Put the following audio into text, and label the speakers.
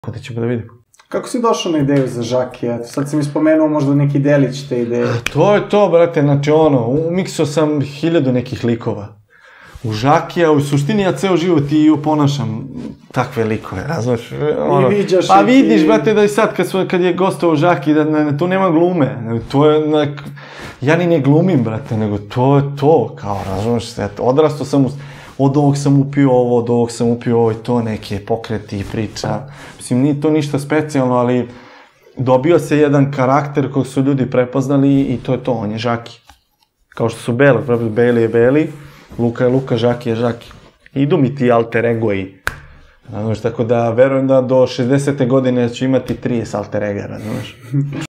Speaker 1: Tako da ćemo da vidimo.
Speaker 2: Kako si došao na ideju za Žakija? Sad si mi spomenuo možda neki delić te ideje.
Speaker 1: To je to, brate, znači umiksao sam 1000 nekih likova. U Žakija, u suštini ja ceo život i uponašam takve likove, razumeš?
Speaker 2: I viđaš
Speaker 1: pa vidiš, brate, da i sad kad je gostao u Žaki, da tu nema glume. To je, ja ni ne glumim, brate, nego to je to, kao, razumeš? Odrastao sam, od ovog sam upio ovo, od ovog sam upio ovo i to neke pokreti i priča. Mislim, nije to ništa specijalno, ali dobio se jedan karakter kog su ljudi prepoznali i to je to, on je Žaki. Kao što su Beli, Beli je Beli, Luka je Luka, Žaki je Žaki. Idu mi ti alter egoji. Znaš, tako da verujem da do 60. godine ću imati 30 alter ega, znaš.